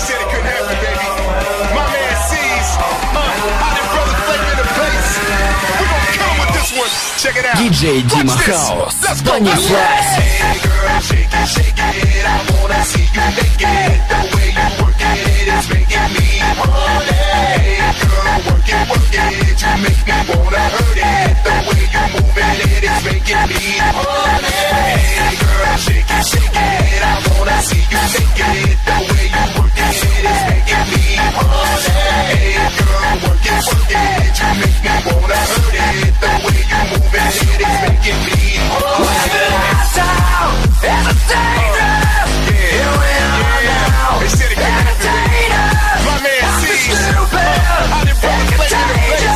said it couldn't happen, baby. My man sees. I did brother Flavor in the place. We gon' come with this one. Check it out. DJ Дима Хаус. Понеслась. Hey girl, shake it, shake it. I wanna see you naked. The way you work it is making me horny. Hey girl, work it, you make me wanna hurt it. The way you moving it is making me horny. Hey girl, shake it, I wanna see you naked. The way you work it is making me horny. Hey girl, work it, you make me wanna hurt it. The way you moving it is making me horny. They said it couldn't happen. My man sees. I did brother Flavor in the place.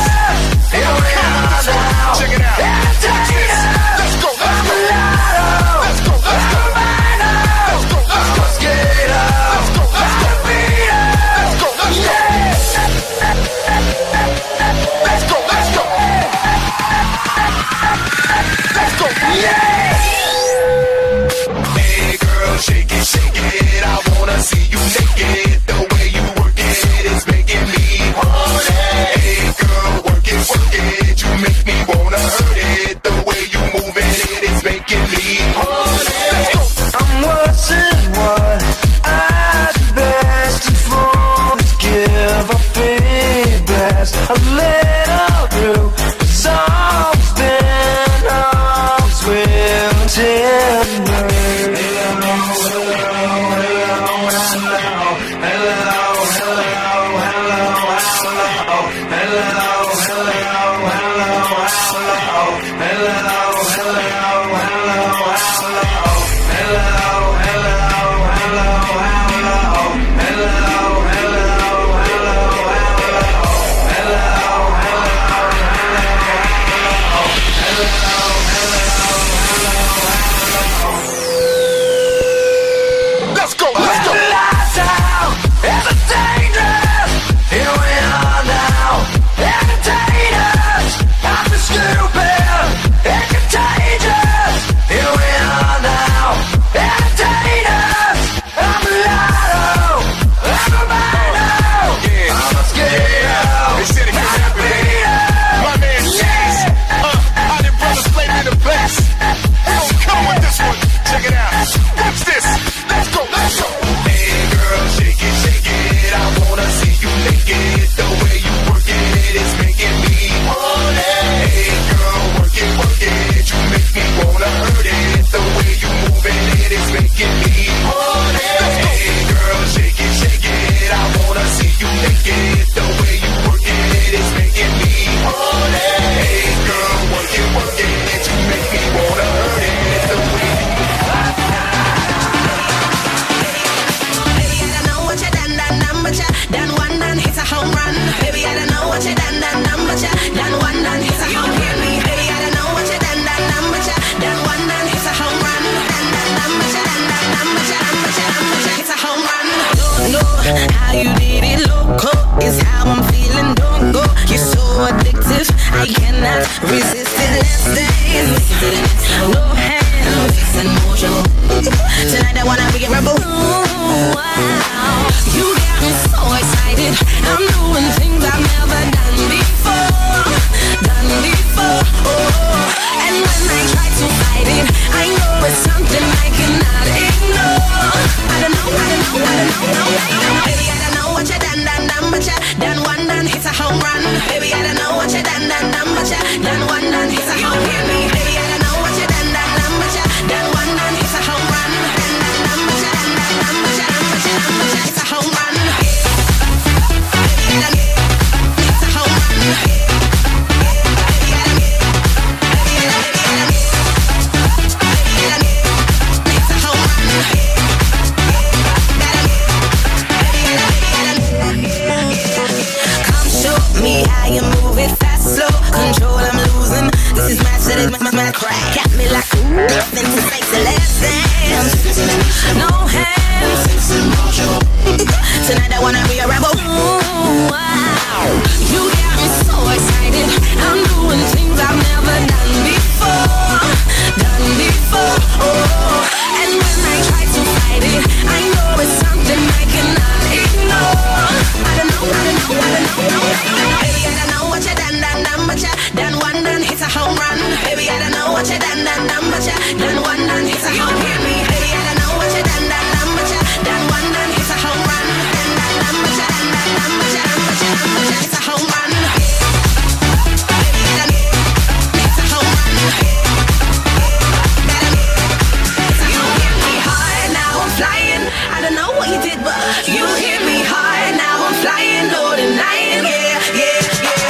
Check it out. Watch this. Let's go. Let's go. Let's go. Let's go. Let's go. Let's get it up. Let's go. Let's go. Let's go. Let's go. Let's go. Let's go. Let's go. Yeah. Hey girl, shake it. I wanna see you naked. The way you work it is making me horny. Hey girl, work it. You make me wanna hurt it. The way you moving it is making me horny. Let's go. I'm watching what I do best and for this give a big blast. A little through. It's always been always with tender. Let's go. Let's go. Lights out, it's a dangerous. Here we are now, entertainers. I'm stupid and contagious. Here we are now, entertainers. I'm Lotto, I'm a Mino. Yeah. I'm a Skittle. They said it couldn't happen, baby. My man sees. I did brother Flavor in the place. We gon' come with this one. Check it out. Watch this. Let's go. Let's go. Hey girl, shake it. I wanna see you naked. The way you work it is making me horny. Hey girl, work it. You make me wanna hurt it. The way you moving it is making me horny. Hey girl, shake it. I wanna see you naked. The way you work it is making me horny. Hey girl, work it. You make me wanna hurt it. The way you Baby, I don't know what you done, but you done one, done hit a home run. Baby, I don't know what you done, but you done one, done hit a home run. Baby, I don't know what you done, but you done one, done hit a home run. Done, but you hit a home run. Don't know how you did it, loco. Is how I'm feeling. Don't go. You're so addictive, I cannot resist it. Let's dance. No hands, and mojo. Tonight I wanna be a rebel. Wow, you got me so excited. I'm doing things I've never done before. Oh, and when I try to fight it, I know it's something I cannot ignore. I don't know. Baby, I don't know what you done, but you done one, done hit a home run. Baby, I don't know what you done, but you done one, done hit a home run. Baby, I don't know what you done, but you done one, done hit a home run. But you hit a home run. Hit a home run. Come show me how you move it fast, slow. Control, I'm losing. This is my crack. Got me like nothing to make the last dance. No hands. Tonight I wanna be a rebel. Wow, you got me so excited. I'm doing things I've never done before. Oh, and when I try to fight it, I know it's something I cannot ignore. done, but you done one done hit a home run. Baby, I don't know what you done, but you done one done hit a home run. Done, but you done, but you done, but you done, but you hit a home run. Baby, I done hit a home run. You hit me hard, now I'm flying. I don't know what you did, but you hit me hard, now I'm flying, low tonight, yeah, yeah, yeah.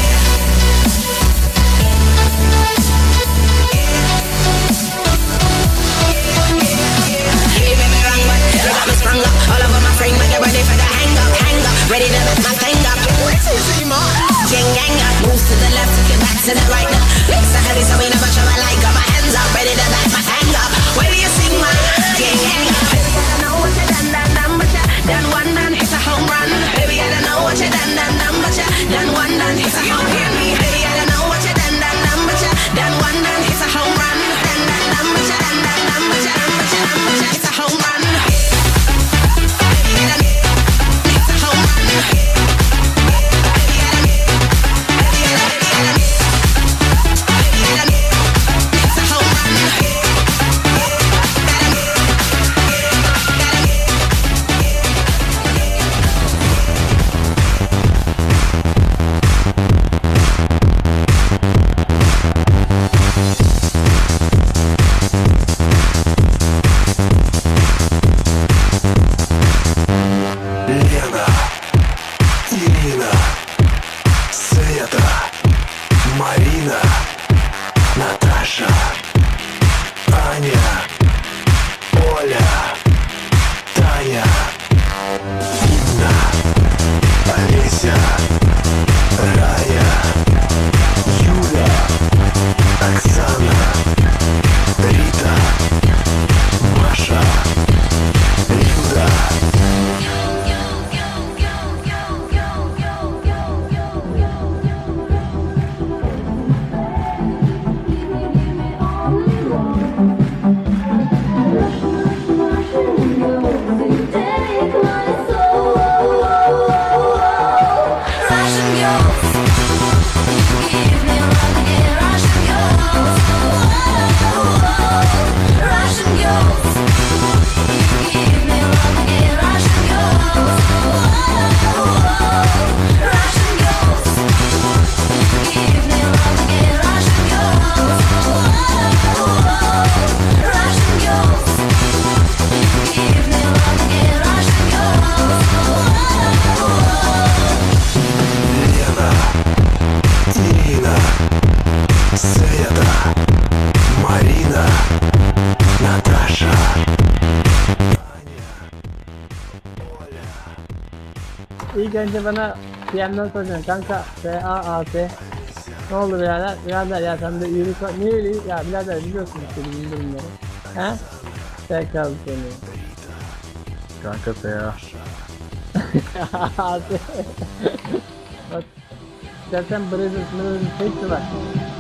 Sprung up all over my frame, but get ready for the hang up, ready to make my thing up. Gang gang up, moves to the left, take it back to the right now. Legs are heavy, so we never show it like. Got my hands up, ready to light my hang up. Where do you sing my gang gang up? Baby, I don't know what you done, but you done one done hit a home run. Baby, I don't know what you done, but you done one done hit a home run. Baby, I don't know what you done, but you done one done hit a home run. Done, but you done, but you done, but you done, but you hit a home run. Марина, Наташа, Аня, Оля, Таня, Инна, Олеся, Рая, Юля, Оксана, Рита, Маша, Люда. İlk önce bana PM'den soracaksın kanka S-A-A-T. Ne oldu birader? Birader ya sen de üyelik var. Niye üyelik? Ya birader biliyorsun işte bizim durumları. He? Tekrar söylüyorum. Kanka S.A. A-T. Bak. İstersen Brazil hepsi var.